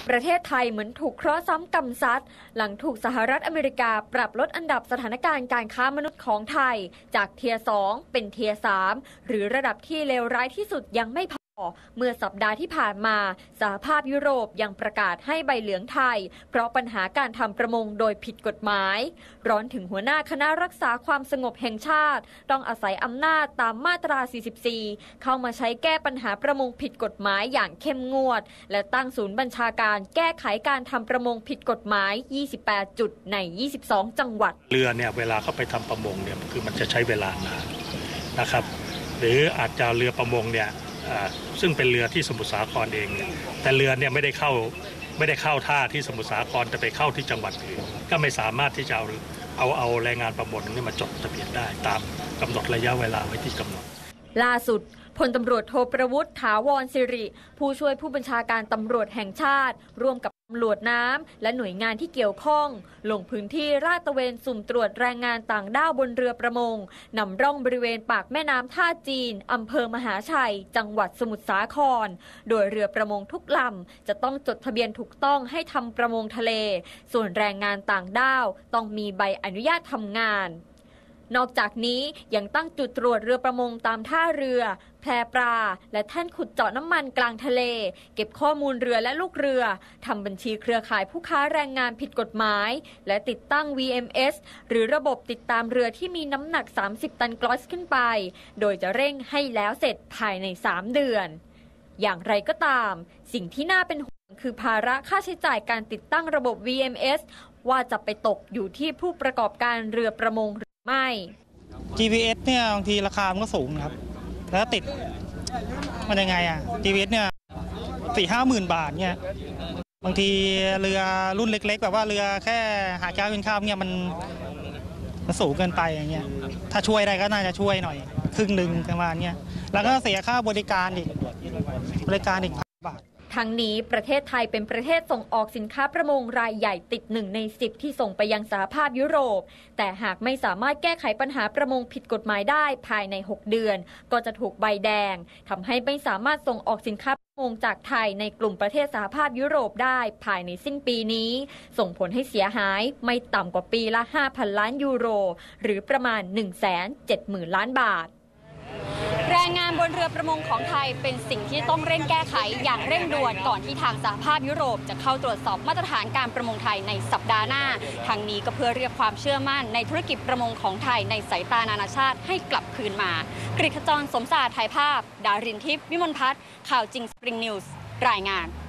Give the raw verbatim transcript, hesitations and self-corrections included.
ประเทศไทยเหมือนถูกเคราะห์ซ้ำกรรมซัดหลังถูกสหรัฐอเมริกาปรับลดอันดับสถานการณ์การค้ามนุษย์ของไทยจากเทียร์สองเป็นเทียร์สามหรือระดับที่เลวร้ายที่สุดยังไม่พอเมื่อสัปดาห์ที่ผ่านมาสหภาพยุโรปยังประกาศให้ใบเหลืองไทยเพราะปัญหาการทำประมงโดยผิดกฎหมายร้อนถึงหัวหน้าคณะรักษาความสงบแห่งชาติต้องอาศัยอำนาจตามมาตรา สี่สิบสี่ เข้ามาใช้แก้ปัญหาประมงผิดกฎหมายอย่างเข้มงวดและตั้งศูนย์บัญชาการแก้ไขการทำประมงผิดกฎหมาย ยี่สิบแปด จุดใน ยี่สิบสอง จังหวัดเรือเนี่ยเวลาเข้าไปทำประมงเนี่ยคือมันจะใช้เวลานานนะครับหรืออาจจะเรือประมงเนี่ยซึ่งเป็นเรือที่สมุทรสาครเองเนี่ยแต่เรือเนี่ยไม่ได้เข้าไม่ได้เข้าท่าที่สมุทรสาครแต่ไปเข้าที่จังหวัดอื่นก็ไม่สามารถที่จะเอาเอาเอาแรงงานประมงนี่มาจดทะเบียนได้ตามกำหนดระยะเวลาไว้ที่กำหนดล่าสุดพลตำรวจโทประวุฒิถาวรศิริผู้ช่วยผู้บัญชาการตำรวจแห่งชาติร่วมกับตำรวจน้ำและหน่วยงานที่เกี่ยวข้องลงพื้นที่ลาดตระเวนสุ่มตรวจแรงงานต่างด้าวบนเรือประมงนำร่องบริเวณปากแม่น้ำท่าจีนอำเภอมหาชัยจังหวัดสมุทรสาครโดยเรือประมงทุกลำจะต้องจดทะเบียนถูกต้องให้ทำประมงทะเลส่วนแรงงานต่างด้าวต้องมีใบอนุญาตทำงานนอกจากนี้ยังตั้งจุดตรวจเรือประมงตามท่าเรือแพปลาและแท่นขุดเจาะน้ำมันกลางทะเลเก็บข้อมูลเรือและลูกเรือทำบัญชีเครือข่ายผู้ค้าแรงงานผิดกฎหมายและติดตั้ง วี เอ็ม เอส หรือระบบติดตามเรือที่มีน้ำหนักสามสิบตันกรอสขึ้นไปโดยจะเร่งให้แล้วเสร็จภายในสามเดือนอย่างไรก็ตามสิ่งที่น่าเป็นห่วงคือภาระค่าใช้จ่ายการติดตั้งระบบ วี เอ็ม เอส ว่าจะไปตกอยู่ที่ผู้ประกอบการเรือประมงหรือไม่จี พี เอส เนี่ยบางทีราคามันก็สูงครับแล้วติดมันยังไงอ่ะ จี พี เอส เนี่ยสี่ห้าหมื่นบาทเนี่ยบางทีเรือรุ่นเล็กๆแบบว่าเรือแค่หาเช้ากินข้าวเนี่ยมันมันสูงเกินไปอย่างเงี้ยถ้าช่วยได้ก็น่าจะช่วยหน่อยครึ่งหนึ่งประมาณเนี้ยแล้วก็เสียค่าบริการอีกบริการอีกพันบาททั้งนี้ประเทศไทยเป็นประเทศส่งออกสินค้าประมงรายใหญ่ติดหนึ่งในสิบที่ส่งไปยังสหภาพยุโรปแต่หากไม่สามารถแก้ไขปัญหาประมงผิดกฎหมายได้ภายในหกเดือนก็จะถูกใบแดงทำให้ไม่สามารถส่งออกสินค้าประมงจากไทยในกลุ่มประเทศสหภาพยุโรปได้ภายในสิ้นปีนี้ส่งผลให้เสียหายไม่ต่ำกว่าปีละ ห้าพัน ล้านยูโรหรือประมาณ หนึ่งแสนเจ็ดหมื่น ล้านบาทแรงงานบนเรือประมงของไทยเป็นสิ่งที่ต้องเร่งแก้ไขอย่างเร่งด่วนก่อนที่ทางสหภาพยุโรปจะเข้าตรวจสอบมาตรฐานการประมงไทยในสัปดาห์หน้าทางนี้ก็เพื่อเรียกความเชื่อมั่นในธุรกิจประมงของไทยในสายตานานาชาติให้กลับคืนมากฤษขจร สมศาสตร์ถ่ายภาพดารินทิพย์วิมลพัฒน์ข่าวจริงสปริงนิวส์รายงาน